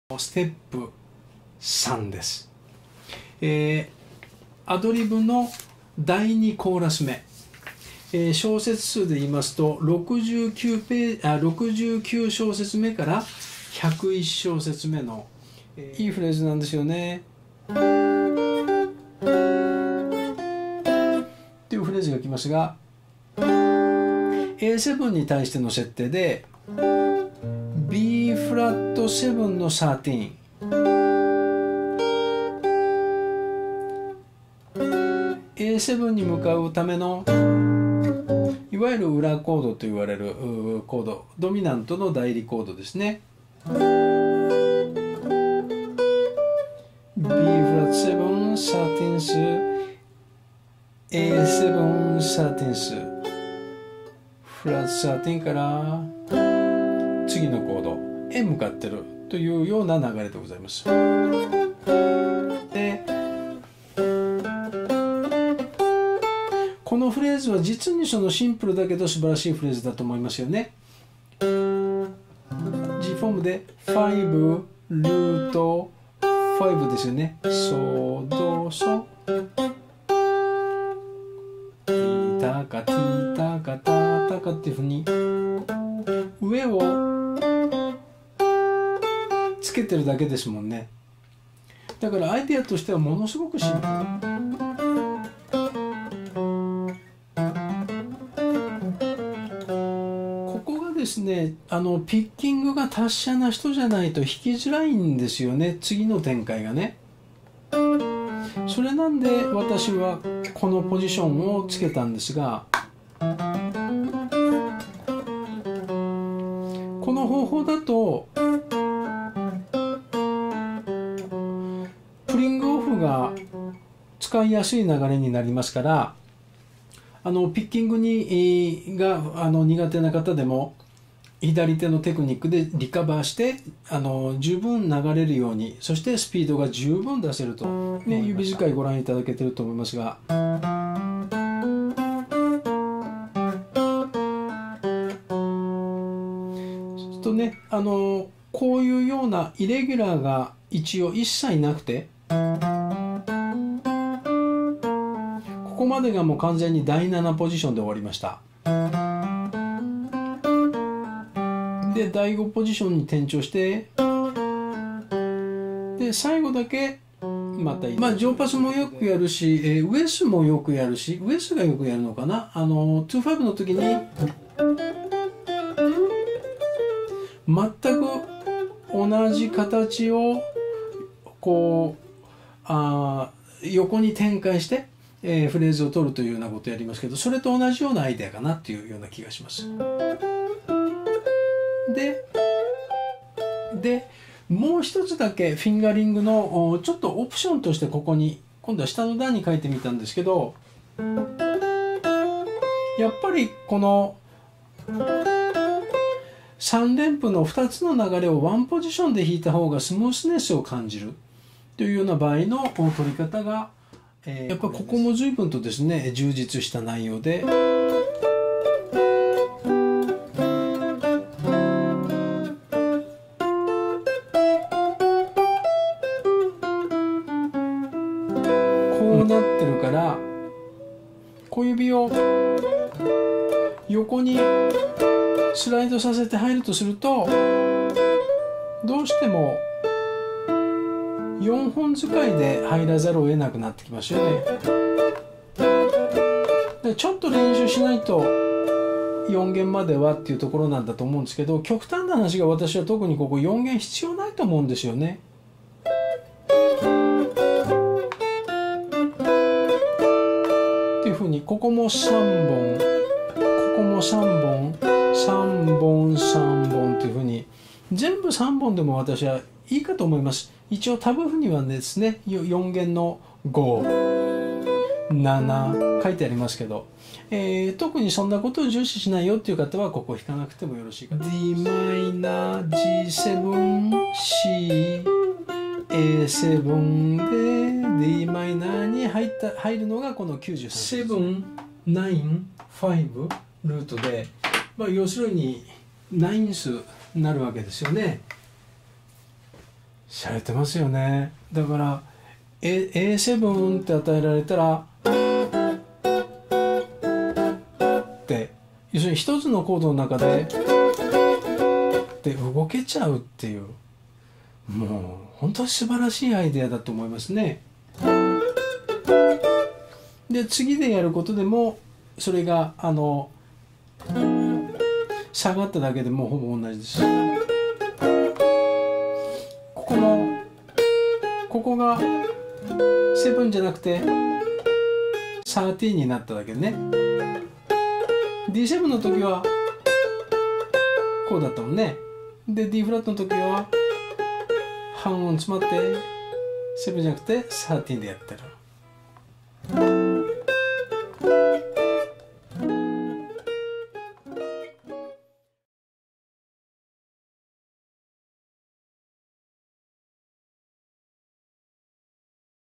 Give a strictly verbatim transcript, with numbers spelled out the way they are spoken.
ステップさんです。えー、アドリブのだいにコーラス目、えー、小節数で言いますとろくじゅうきゅうページ、あ、ろくじゅうきゅう小節目からひゃくいち小節目の、えー、いいフレーズなんですよね。っていうフレーズが来ますが、エーセブン に対しての設定で ビーフラットセブンのじゅうさん、エーセブン に向かうためのいわゆる裏コードと言われるコード、ドミナントの代理コードですね。 ビーフラットセブン、じゅうさんス、エーセブン、じゅうさんス、フラットじゅうさんから次のコードへ向かってるというような流れでございます。で、このフレーズは実にそのシンプルだけど素晴らしいフレーズだと思いますよね。G フォームでごルートごですよね。ソドソティタカティタカタタカっていうふうに上をつけてるだけですもんね。だからアイデアとしてはものすごくシンプル。ここがですね、あのピッキングが達者な人じゃないと弾きづらいんですよね、次の展開がね。それなんで私はこのポジションをつけたんですが、この方法だとプリングオフが使いやすい流れになりますから、あのピッキングにがあの苦手な方でも左手のテクニックでリカバーしてあの十分流れるように、そしてスピードが十分出せると、ね、指使いご覧いただけてると思いますが、そうするとね、あのこういうようなイレギュラーが一応一切なくて、ここまでがもう完全にだいななポジションで終わりました。でだいごポジションに転調して、で最後だけまた、まあ、ジョーパスもよくやるし、えー、ウエスもよくやるし、ウエスがよくやるのかな、あのにじゅうごの時に全く同じ形をこうあ横に展開して、えー、フレーズを取るというようなことをやりますけど、それと同じようなアイデアかなっていうような気がします。で、でもう一つだけフィンガリングのちょっとオプションとしてここに今度は下の段に書いてみたんですけど、やっぱりこのさん連符のふたつの流れをワンポジションで弾いた方がスムースネスを感じるというような場合の取り方が、えー、やっぱりここも随分とですね充実した内容で。こうなってるから、小指を横にスライドさせて入るとすると、どうしてもよんほん使いで入らざるを得なくなってきますよね。でちょっと練習しないとよん弦まではっていうところなんだと思うんですけど、極端な話が私は特にここよん弦必要ないと思うんですよね。っていうふうにここもさんぼん、ここもさんぼん、さんぼん、さんぼんっていうふうに全部さんぼんでも私はいいかと思います。一応タブ譜にはですねよん弦のご、なな書いてありますけど、えー、特にそんなことを重視しないよっていう方はここ弾かなくてもよろしいかと。 ディーマイナー ジーセブン C エーセブン で ディーマイナー に入った入るのがこのきゅうじゅうさん、なな、ごルートで、まあ、要するにナインスになるわけですよね。 しゃれてますよね。だから エーセブン って与えられたらって要するに一つのコードの中でで動けちゃうっていう、もう本当に素晴らしいアイデアだと思いますね。で次でやることでもそれがあの下がっただけでもうほぼ同じです。ここもここがセブンじゃなくてサーティーンになっただけでね。 ディーセブン の時はこうだったもんね。で D フラットの時は半音詰まってセブンじゃなくてサーティーンでやってる。